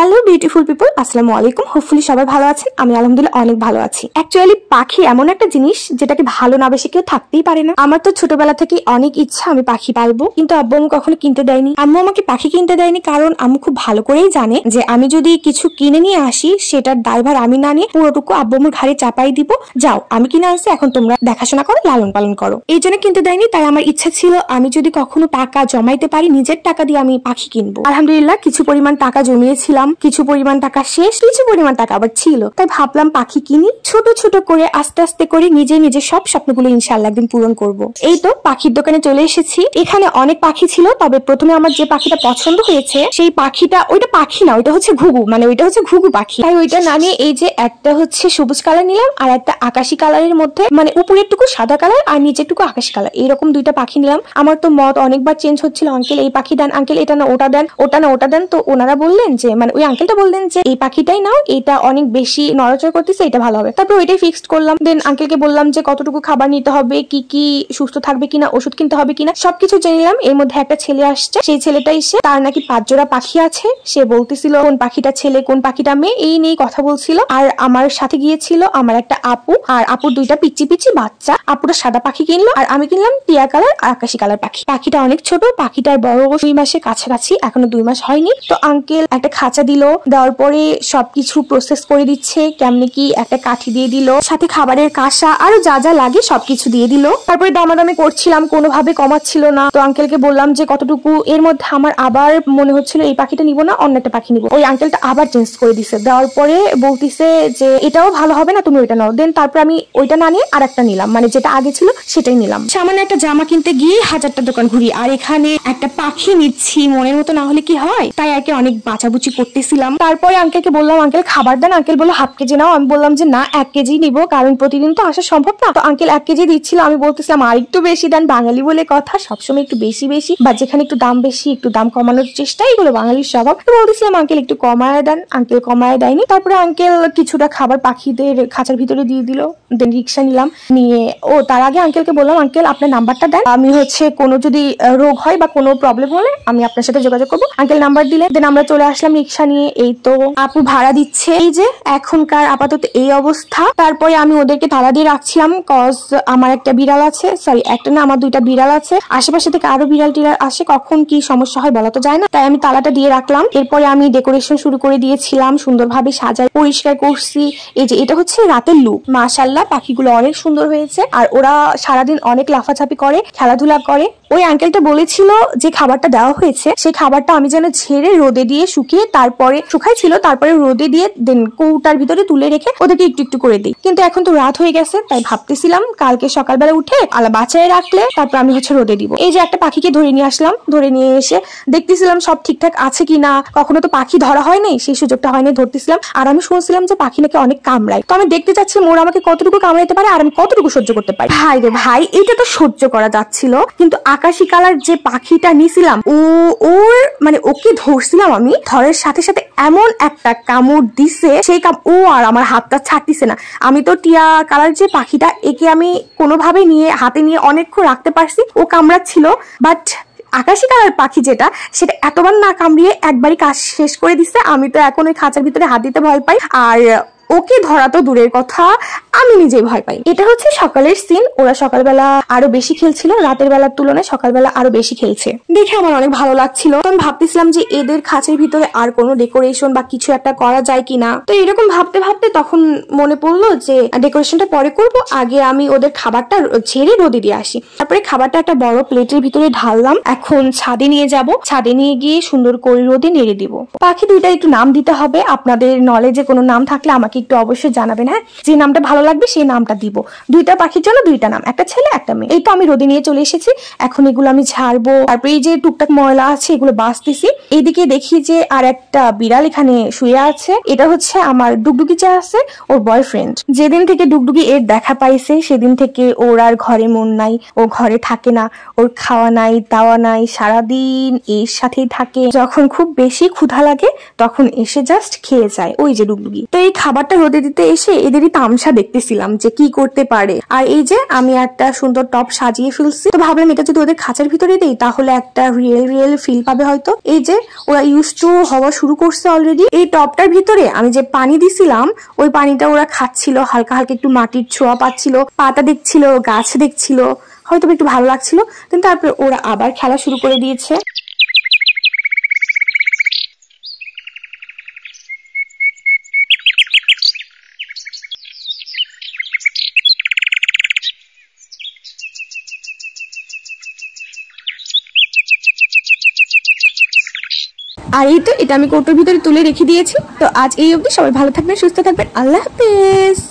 Hello beautiful people, আসসালামু আলাইকুম। Hopefully সবাই ভালো আছেন। আমি আলহামদুলিল্লাহ অনেক ভালো আছি। অ্যাকচুয়ালি পাখি এমন একটা জিনিস যেটাকে ভালো না বেশি কেউ থাকতেই পারে না। আমার তো ছোটবেলা থেকে অনেক ইচ্ছা আমি পাখি পালবো, কিন্তু আব্বু আম্মু কখনো কিনতে দেয়নি। আম্মু আমাকে পাখি কিনতে দেয়নি কারণ আম্মু খুব ভালো করেই জানে যে আমি যদি কিছু কিনে নিয়ে আসি সেটার দায়ভার আমি না নিয়ে পুরোটুকু আব্বু আম্মুর ঘাড়ে চাপাই দিব। যাও, আমি কিনে আসছি, এখন তোমরা দেখাশোনা করো, লালন পালন করো। এই জন্য কিনতে দেয়নি। তাই আমার ইচ্ছা ছিল আমি যদি কখনো টাকা জমাইতে পারি নিজের টাকা দিয়ে আমি পাখি কিনবো। আলহামদুলিল্লাহ কিছু পরিমাণ টাকা জমিয়েছিলাম, কিছু পরিমাণ টাকা শেষ, কিছু পরিমাণ টাকা আবার ছিল। তাই ভাবলাম পাখি কিনি, ছোট ছোট করে আস্তে আস্তে করে নিজে নিজে সব স্বপ্নগুলো ইনশাআল্লাহ একদিন পূরণ করব। এই তো পাখির দোকানে চলে এসেছি। এখানে অনেক পাখি ছিল, তবে প্রথমে আমার যে পাখিটা পছন্দ হয়েছে সেই পাখিটা, ওইটা পাখি না, ওইটা হচ্ছে ঘুঘু, মানে ওইটা হচ্ছে ঘুঘু পাখি। তাই ওইটা না নিয়ে এই যে একটা হচ্ছে সবুজ কালার নিলাম আর একটা আকাশি কালারের মধ্যে, মানে উপরের টুকু সাদা কালার আর নিচের টুকু আকাশি কালার, এইরকম দুইটা পাখি নিলাম। আমার তো মত অনেকবার চেঞ্জ হচ্ছিল, আঙ্কেল এই পাখি দেন, আঙ্কেল এটা না ওটা দেন, ওটা না ওটা দেন। তো ওনারা বললেন যে, মানে ওই আঙ্কেলটা বললেন যে এই পাখিটাই নাও, এটা অনেক বেশি নড়াচড়া করতেছে, এটা ভালো হবে। তারপর ওইটাই ফিক্সড করলাম। দেন আঙ্কেলকে বললাম যে কতটুকু খাবার নিতে হবে, কি কি সুস্থ থাকবে কিনা, ওষুধ কিনতে হবে কিনা, সবকিছু জেনে নিলাম। এর মধ্যে একটা ছেলে আসছে, সেই ছেলেটা এসে তার নাকি 5 জোড়া পাখি আছে, সে বলতেছিল কোন পাখিটা ছেলে কোন পাখিটা মেয়ে, এই নিয়ে কথা বলছিল। আর আমার সাথে গিয়েছিল আমার একটা আপু, আর আপুর দুইটা পিচ্চি পিচ্চি বাচ্চা। আপুটা সাদা পাখি কিনলো আর আমি কিনলাম টিয়া কালার আর আকাশি কালার পাখি। পাখিটা অনেক ছোট, পাখিটার বড় 2 মাসের কাছাকাছি, এখনো 2 মাস হয়নি। তো আঙ্কেল একটা খাঁচা দিল, দেওয়ার পরে সবকিছু প্রসেস করে দিচ্ছে, কেমনে কি একটা কাঠি দিয়ে দিল, সাথে খাবারের কাঁসা আরো যা যা লাগে সবকিছু দিয়ে দিল। তারপরে দামাদামি করছিলাম, কোনোভাবে কমাচ্ছিল না। তো আঙ্কেলকে বললাম যে কতটুকু। এর মধ্যে আমার আবার মনে হচ্ছিল এই পাখিটা নিব না, অন্য একটা পাখি নিব। ওই আঙ্কেলটা আবার চেঞ্জ করে দিছে, দেওয়ার পরে বলতিছে যে এটাও ভালো হবে না, তুমি ওইটা নাও। দেন তারপর আমি ওইটা না নিয়ে আর একটা নিলাম, মানে যেটা আগে ছিল সেটাই নিলাম। সামান্য একটা জামা কিনতে গিয়ে 1000টা দোকান ঘুরি, আর এখানে একটা পাখি নিচ্ছি, মনের মতো না হলে কি হয়, তাই আর কি অনেক বাঁচাবুচি করতেছিলাম। তারপরে আঙ্কেলকে বললাম আঙ্কেল খাবার দেন। আঙ্কেল বললো হাফ কেজি নাও। আমি বললাম যে না 1 কেজি নিব, কারণ প্রতিদিন তো আসা সম্ভব না। তো আঙ্কেল 1 কেজি দিচ্ছিল, আমি বলতেছিলাম আর একটু বেশি দেন, বাঙালি বলে কথা, সবসময় একটু বেশি বেশি, বা যেখানে একটু দাম বেশি একটু দাম কমানোর চেষ্টা, এগুলো বাঙালির স্বভাব। তো বলতেছিলাম আঙ্কেল একটু কমায় দেন, আঙ্কেল কমায় দেয়নি। তারপরে আঙ্কেল কিছুটা খাবার পাখিদের খাঁচার ভিতরে দিয়ে দিল। দেন রিক্সা নিলাম, নিয়ে তার আগে আঙ্কেলকে বললাম আঙ্কেল আপনার নাম্বারটা দেন, আমি হচ্ছে কোনো যদি রোগ হয় বা কোনো প্রবলেম হলে আমি আপনার সাথে যোগাযোগ করবো। আঙ্কেল নাম্বার দিলেন। দেন আমরা চলে আসলাম রিক্সা নিয়ে। এই তো আপু ভাড়া দিচ্ছে। এই যে এখনকার আপাতত এই অবস্থা। তারপরে আমি ওদেরকে তালা দিয়ে রাখছিলাম, কজ আমার একটা বিড়াল আছে, সরি একটা না আমার 2টা বিড়াল আছে, আশেপাশে থেকে আরো বিড়াল টিড়াল আসে, কখন কি সমস্যা হয় বলা তো যায় না, তাই আমি তালাটা দিয়ে রাখলাম। এরপরে আমি ডেকোরেশন শুরু করে দিয়েছিলাম, সুন্দরভাবে সাজাই পরিষ্কার করছি। এই যে এটা হচ্ছে রাতের লুক। মাশাআল্লাহ পাখিগুলো অনেক সুন্দর হয়েছে, আর ওরা সারাদিন অনেক লাফাছাপি করে, খেলাধুলা করে। ওই আঙ্কেলটা বলেছিল যে খাবারটা দেওয়া হয়েছে সেই খাবারটা আমি যেন ঝেড়ে রোদে দিয়ে শুকিয়ে তারপরে শুকাইছিল, তারপরে রোদে দিয়ে দেন কৌটার ভিতরে তুলে রেখে ওদেরকে একটু একটু করে দিই। কিন্তু এখন তো রাত হয়ে গেছে, তাই ভাবতেছিলাম কালকে সকালবেলা উঠে আলা বাঁচায় রাখলে তারপর আমি হচ্ছে রোদে দিব। এই যে একটা পাখিকে ধরে নিয়ে আসলাম, ধরে নিয়ে এসে দেখতেছিলাম সব ঠিকঠাক আছে কিনা। কখনো তো পাখি ধরা হয় নাই, সেই সুযোগটা হয়নি, ধরতেছিলাম। আর আমি শুনছিলাম যে পাখি নাকি অনেক কামড়ায়, তো আমি দেখতে চাচ্ছিলাম ওরা আমাকে কতটুকু কামড়াইতে পারে আর আমি কতটুকু সহ্য করতে পারি। ভাই রে ভাই, এটা তো সহ্য করা যাচ্ছিল, কিন্তু আকাশি কালার যে পাখিটা নিছিলাম ওর মানে ওকে ধরছিলাম আমি, ধরার সাথে সাথে এমন একটা কামড় দিছে, সেই ও আর আমার হাতটা ছাড়তিছে না। আমি তো টিয়া কালার যে পাখিটা, একে আমি কোনোভাবে নিয়ে হাতে নিয়ে অনেকক্ষণ রাখতে পারছি, ও কামড়াচ্ছিল। বাট আকাশি কালার পাখি যেটা, সেটা এতবার না কামড়িয়ে একবারই কাজ শেষ করে দিচ্ছে। আমি তো এখন ওই খাঁচার ভিতরে হাত দিতে ভয় পাই, আর ওকে ধরা তো দূরের কথা, আমি নিজেই ভয় পাই। এটা হচ্ছে সকালের সিন। ওরা সকালবেলা আরো বেশি খেলছিল, রাতের বেলার তুলনায় সকালবেলা আরো বেশি খেলছে দেখে আমার অনেক ভালো লাগছিল। তো আমি ভাবতেছিলাম যে এদের খাঁচার ভিতরে আর কোনো ডেকোরেশন বা কিছু একটা করা যায় কিনা। তো এরকম ভাবতে ভাবতে তখন মনে পড়লো যে ডেকোরেশনটা পরে করব, আগে আমি ওদের খাবারটা ঝেড়ে রোদে দিয়ে আসি। তারপরে খাবারটা একটা বড় প্লেটের ভিতরে ঢাললাম, এখন ছাদে নিয়ে যাব, ছাদে নিয়ে গিয়ে সুন্দর করে রোদে নেড়ে দিব। পাখি দুইটা একটু নাম দিতে হবে, আপনাদের নলেজে কোনো নাম থাকলে আমাকে একটু অবশ্যই জানাবেন। হ্যাঁ, যে নামটা ভালো লাগবে সেই নামটা দিব। 2টা পাখির জন্য 2টা নাম, একটা ছেলে একটা মেয়ে। এই তো আমি রোদে নিয়ে চলে এসেছি, এখন এগুলো আমি ঝাড়বো। তারপরে এই যে টুকটাক ময়লা আছে এগুলো বাছতেছি। এইদিকে দেখি যে আর একটা বিড়াল এখানে শুয়ে আছে, এটা হচ্ছে আমার ডুগডুগি যে আছে ওর বয়ফ্রেন্ড। যেদিন থেকে ডুগডুগি এর দেখা পাইছে সেদিন থেকে ওর আর ঘরে মন নাই, ও ঘরে থাকে না, ওর খাওয়া নাই দাওয়া নাই, সারাদিন এর সাথেই থাকে। যখন খুব বেশি ক্ষুধা লাগে তখন এসে জাস্ট খেয়ে যায়, ওই যে ডুগডুগি। তো এই খাবারটা টপটা রোদে দিতে এসে এদেরই তামসা দেখতেছিলাম যে কি করতে পারে। আর এই যে আমি একটা সুন্দর টপ সাজিয়ে ফেলছি, তো ভাবলাম এটা যদি ওদের খাঁচার ভিতরে দেই তাহলে একটা রিয়েল ফিল পাবে হয়তো। এই যে ওরা ইউজ টু হওয়া শুরু করছে অলরেডি। এই টপটার ভিতরে আমি যে পানি দিছিলাম ওই পানিটা ওরা খাচ্ছিল, হালকা হালকা একটু মাটির ছোঁয়া পাচ্ছিল, পাতা দেখছিল, গাছ দেখছিল, হয়তো একটু ভালো লাগছিল। কিন্তু তারপরে ওরা আবার খেলা শুরু করে দিয়েছে। আর এই তো এটা আমি কৌটোর ভিতরে তুলে রেখে দিয়েছি। তো আজ এই অবধি, সবাই ভালো থাকবেন, সুস্থ থাকবেন, আল্লাহ হাফেজ।